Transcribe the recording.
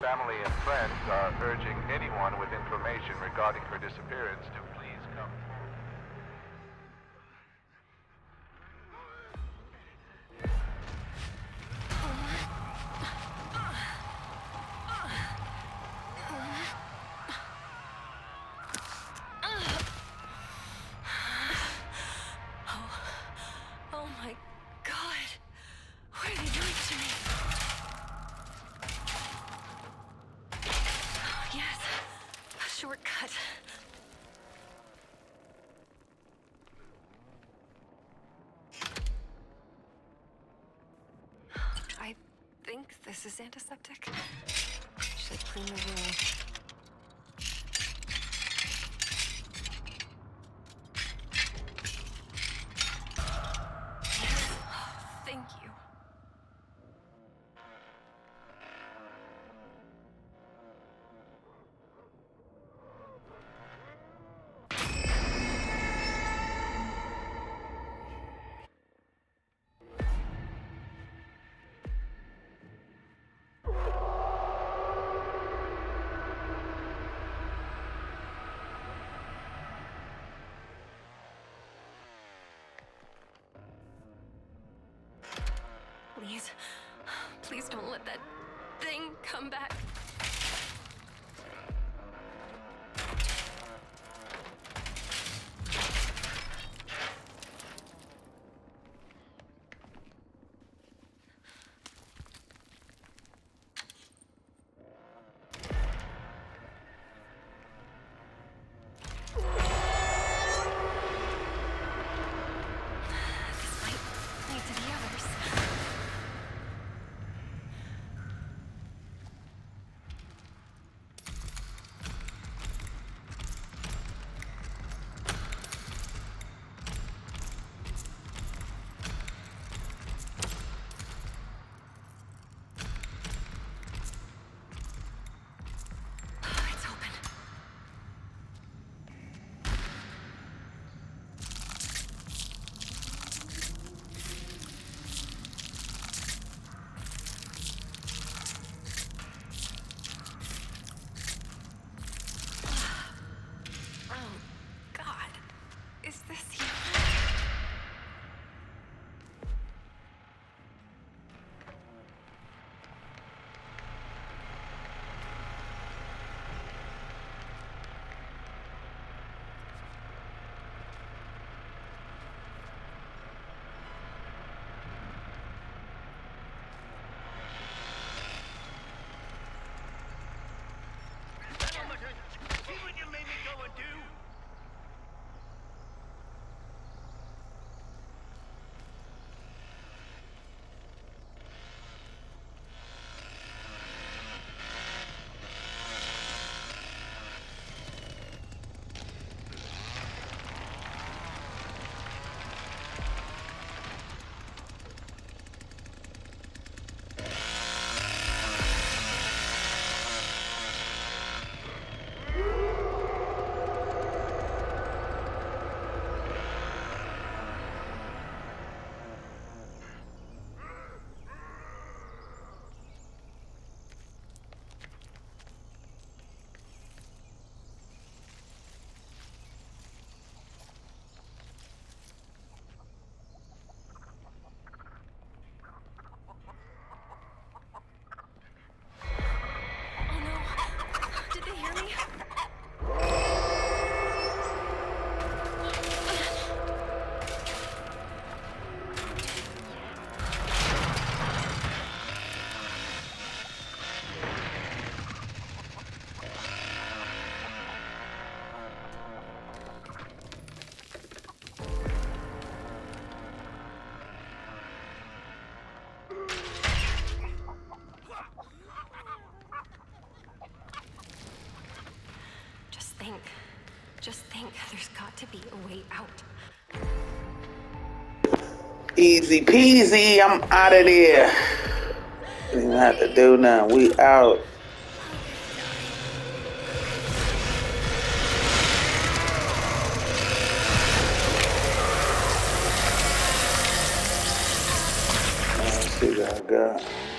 family and friends are urging anyone with information regarding her disappearance to please come forward. Oh my God! What are they doing to me? Oh, yes, a shortcut. I think this is antiseptic. Should clean the room. Thank you. Please, please don't let that thing come back. This might lead to the others. It's open. Oh, God. Is this you? See what you made me go and do? Oh no. Did they hear me? Just think, there's got to be a way out. Easy peasy, I'm out of there. We don't have to do nothing. We out. Let's see what I got.